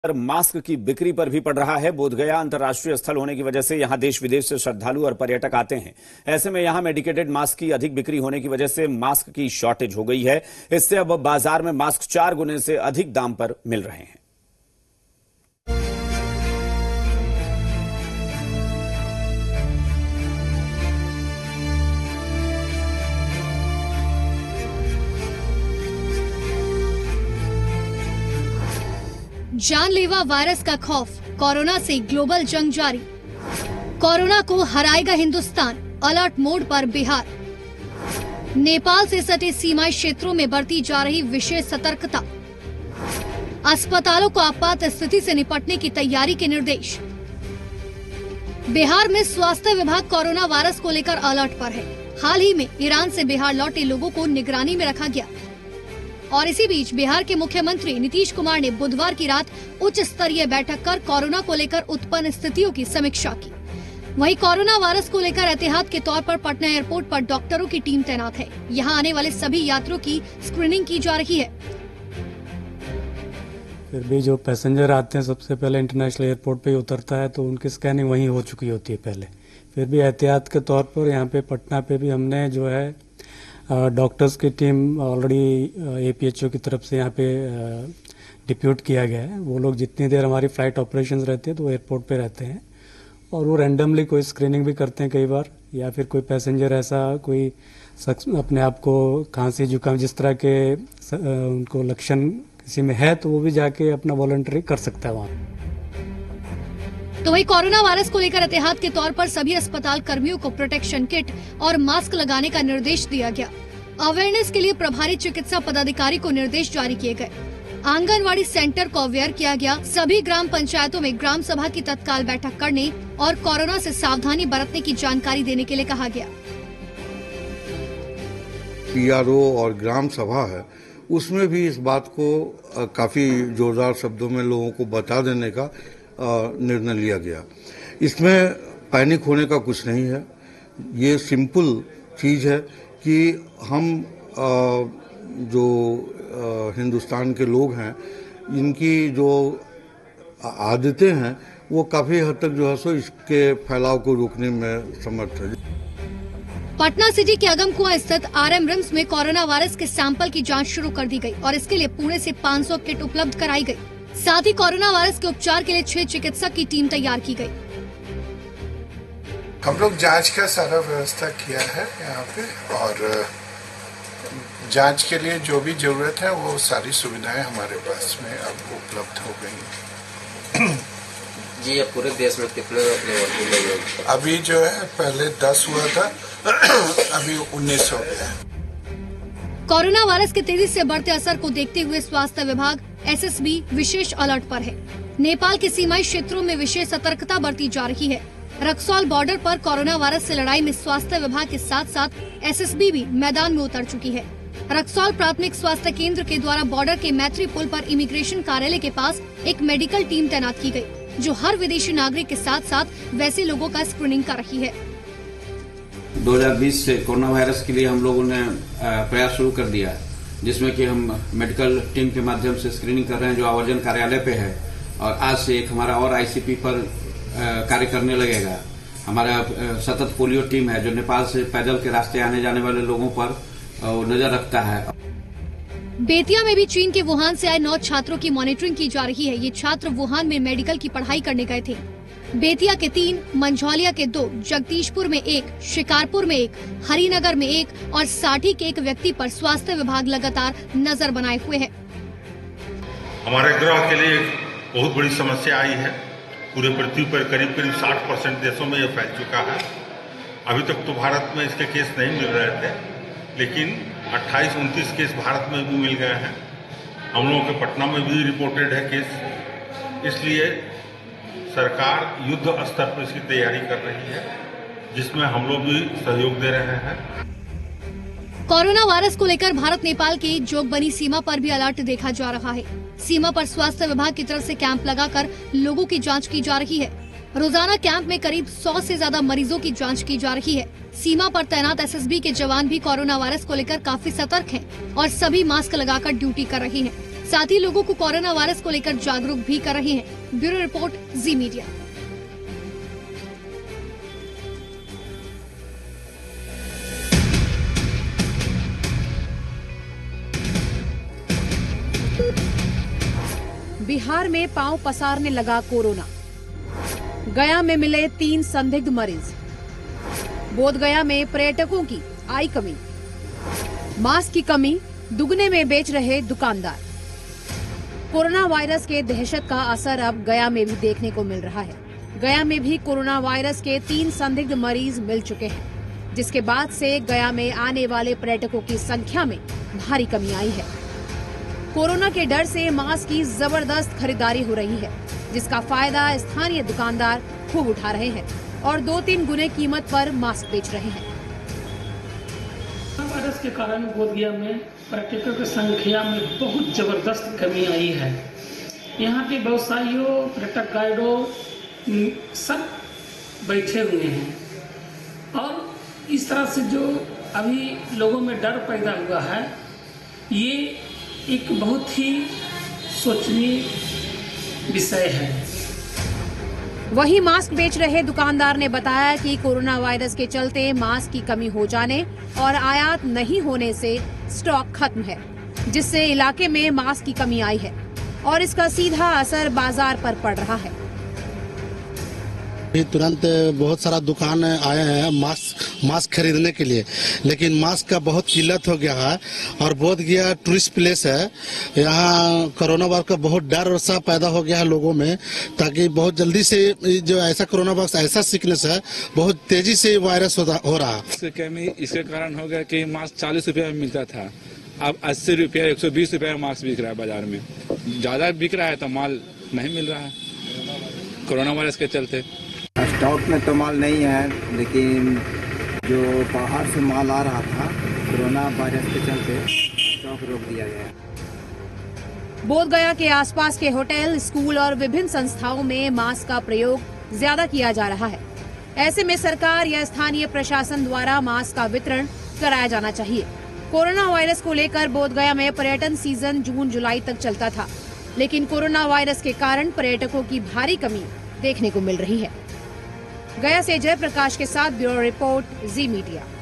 Mask की बिक्री पर भी पड़ रहा है। बोधगया अंतर्राष्ट्रीय स्थल होने की वजह से यहां देश विदेश से श्रद्धालु और पर्यटक आते हैं। ऐसे में यहां मेडिकेटेड मास्क की अधिक बिक्री होने की वजह से मास्क की शॉर्टेज हो गई है। इससे अब बाजार में मास्क 4 गुने से अधिक दाम पर मिल रहे हैं। जानलेवा वायरस का खौफ, कोरोना से ग्लोबल जंग जारी। कोरोना को हराएगा हिंदुस्तान, अलर्ट मोड पर बिहार। नेपाल से सटे सीमाई क्षेत्रों में बरती जा रही विशेष सतर्कता। अस्पतालों को आपात स्थिति से निपटने की तैयारी के निर्देश। बिहार में स्वास्थ्य विभाग कोरोना वायरस को लेकर अलर्ट पर है। हाल ही में ईरान से बिहार लौटे लोगों को निगरानी में रखा गया और इसी बीच बिहार के मुख्यमंत्री नीतीश कुमार ने बुधवार की रात उच्च स्तरीय बैठक कर कोरोना को लेकर उत्पन्न स्थितियों की समीक्षा की। वहीं कोरोना वायरस को लेकर एहतियात के तौर पर पटना एयरपोर्ट पर डॉक्टरों की टीम तैनात है। यहां आने वाले सभी यात्रियों की स्क्रीनिंग की जा रही है। फिर भी जो पैसेंजर आते हैं सबसे पहले इंटरनेशनल एयरपोर्ट पे ही उतरता है तो उनकी स्कैनिंग वहीं हो चुकी होती है पहले। फिर भी एहतियात के तौर पर यहाँ पे पटना पे भी हमने जो है डॉक्टर्स की टीम ऑलरेडी एपीएचओ की तरफ से यहाँ पे डिप्यूट किया गया है। वो लोग जितनी देर हमारी फ्लाइट ऑपरेशंस रहती है तो वो एयरपोर्ट पे रहते हैं और वो रैंडमली कोई स्क्रीनिंग भी करते हैं कई बार, या फिर कोई पैसेंजर ऐसा कोई शख्स अपने आप को खांसी जुकाम जिस तरह के उनको लक्षण किसी में है तो वो भी जाके अपना वॉलंटरी कर सकता है वहाँ। तो वही कोरोना वायरस को लेकर एहतियात के तौर पर सभी अस्पताल कर्मियों को प्रोटेक्शन किट और मास्क लगाने का निर्देश दिया गया। अवेयरनेस के लिए प्रभारी चिकित्सा पदाधिकारी को निर्देश जारी किए गए। आंगनवाड़ी सेंटर को अवेयर किया गया। सभी ग्राम पंचायतों में ग्राम सभा की तत्काल बैठक करने और कोरोना से सावधानी बरतने की जानकारी देने के लिए कहा गया। पीआरओ और ग्राम सभा है उसमें भी इस बात को काफी जोरदार शब्दों में लोगों को बता देने का निर्णय लिया गया। इसमें पैनिक होने का कुछ नहीं है। ये सिंपल चीज है कि हम जो हिंदुस्तान के लोग हैं इनकी जो आदतें हैं वो काफी हद तक जो है सो इसके फैलाव को रोकने में समर्थ है। पटना सिटी के अगमकुआं स्थित आरएम रिम्स में कोरोना वायरस के सैंपल की जांच शुरू कर दी गई और इसके लिए पुणे से 500 किट उपलब्ध कराई गई। साथ ही कोरोना वायरस के उपचार के लिए 6 चिकित्सक की टीम तैयार की गई। हम लोग जांच का सारा व्यवस्था किया है यहाँ पे और जांच के लिए जो भी जरूरत है वो सारी सुविधाएं हमारे पास में अब उपलब्ध हो गई हैं। जी अब पूरे देश में कितने लेवल? अभी जो है पहले 10 हुआ था, अभी 19 हो गया। कोरोना वायरस के तेजी से बढ़ते असर को देखते हुए स्वास्थ्य विभाग एसएसबी विशेष अलर्ट पर है। नेपाल के सीमाई क्षेत्रों में विशेष सतर्कता बरती जा रही है। रक्सौल बॉर्डर पर कोरोना वायरस से लड़ाई में स्वास्थ्य विभाग के साथ साथ एसएसबी भी मैदान में उतर चुकी है। रक्सौल प्राथमिक स्वास्थ्य केंद्र के द्वारा बॉर्डर के मैत्री पुल पर इमिग्रेशन कार्यालय के पास एक मेडिकल टीम तैनात की गई, जो हर विदेशी नागरिक के साथ साथ वैसे लोगों का स्क्रीनिंग कर रही है। 2020 से कोरोना वायरस के लिए हम लोगों ने प्रयास शुरू कर दिया है, जिसमें कि हम मेडिकल टीम के माध्यम से स्क्रीनिंग कर रहे हैं जो आवर्जन कार्यालय पे है, और आज से एक हमारा और आईसीपी पर कार्य करने लगेगा। हमारा सतत पोलियो टीम है जो नेपाल से पैदल के रास्ते आने जाने वाले लोगों पर नजर रखता है। बेतिया में भी चीन के वुहान से आए 9 छात्रों की मॉनिटरिंग की जा रही है। ये छात्र वुहान में मेडिकल की पढ़ाई करने गए थे। बेतिया के 3, मंझौलिया के 2, जगदीशपुर में 1, शिकारपुर में 1, हरिनगर में 1 और साठी के 1 व्यक्ति पर स्वास्थ्य विभाग लगातार नजर बनाए हुए है। हमारे ग्रह के लिए एक बहुत बड़ी समस्या आई है। पूरे पृथ्वी पर करीब 60% देशों में यह फैल चुका है। अभी तक तो भारत में इसके केस नहीं मिल रहे थे, लेकिन 28-29 केस भारत में भी मिल गए हैं। हम लोगों के पटना में भी रिपोर्टेड है केस। इसलिए सरकार युद्ध स्तर पर इसकी तैयारी कर रही है, जिसमें हम लोग भी सहयोग दे रहे हैं। कोरोना वायरस को लेकर भारत नेपाल की जोगबनी सीमा पर भी अलर्ट देखा जा रहा है। सीमा पर स्वास्थ्य विभाग की तरफ से कैंप लगाकर लोगों की जांच की जा रही है। रोजाना कैंप में करीब 100 से ज्यादा मरीजों की जांच की जा रही है। सीमा पर तैनात एसएसबी के जवान भी कोरोना वायरस को लेकर काफी सतर्क हैं और सभी मास्क लगाकर ड्यूटी कर रहे हैं। साथ ही लोगों को कोरोना वायरस को लेकर जागरूक भी कर रही हैं। Bureau report, Zee media. Bihar में पांव पसारने लगा कोरोना। गया में मिले 3 संदिग्ध मरीज। बोधगया में पर्यटकों की आई कमी। मास्क की कमी, दुगने में बेच रहे दुकानदार। कोरोना वायरस के दहशत का असर अब गया में भी देखने को मिल रहा है। गया में भी कोरोना वायरस के 3 संदिग्ध मरीज मिल चुके हैं, जिसके बाद से गया में आने वाले पर्यटकों की संख्या में भारी कमी आई है। कोरोना के डर से मास्क की जबरदस्त खरीदारी हो रही है, जिसका फायदा स्थानीय दुकानदार खूब उठा रहे हैं और 2-3 गुने कीमत पर मास्क बेच रहे हैं। वायरस के कारण बोधगया में पर्यटकों की संख्या में बहुत जबरदस्त कमी आई है। यहाँ के व्यवसायियों, पर्यटक गाइडों सब बैठे हुए हैं और इस तरह से जो अभी लोगों में डर पैदा हुआ है, ये एक बहुत ही सोचनीय विषय है। वहीं मास्क बेच रहे दुकानदार ने बताया कि कोरोना वायरस के चलते मास्क की कमी हो जाने और आयात नहीं होने से स्टॉक खत्म है, जिससे इलाके में मास्क की कमी आई है और इसका सीधा असर बाजार पर पड़ रहा है। तुरंत बहुत सारा दुकान आए हैं मास्क खरीदने के लिए, लेकिन मास्क का बहुत किल्लत हो गया है और बोधगया टूरिस्ट प्लेस है। यहाँ कोरोना वायरस का बहुत डर सा पैदा हो गया है लोगों में, ताकि बहुत जल्दी से जो ऐसा कोरोना वायरस ऐसा सिकनेस है, बहुत तेजी से वायरस हो रहा है। इसके कारण हो गया कि मास्क 40 रुपये में मिलता था, अब 80 रुपया 120 रुपया मास्क बिक रहा है बाजार में। ज्यादा बिक रहा है तो माल नहीं मिल रहा है कोरोना वायरस के चलते। स्टॉक में तो माल नहीं है, लेकिन जो बाहर से माल आ रहा था कोरोना वायरस के चलते स्टॉक रोक दिया गया। बोधगया के आसपास के होटल, स्कूल और विभिन्न संस्थाओं में मास्क का प्रयोग ज्यादा किया जा रहा है। ऐसे में सरकार या स्थानीय प्रशासन द्वारा मास्क का वितरण कराया जाना चाहिए। कोरोना वायरस को लेकर बोधगया में पर्यटन सीजन जून-जुलाई तक चलता था, लेकिन कोरोना वायरस के कारण पर्यटकों की भारी कमी देखने को मिल रही है। गया से जयप्रकाश के साथ ब्यूरो रिपोर्ट, जी मीडिया।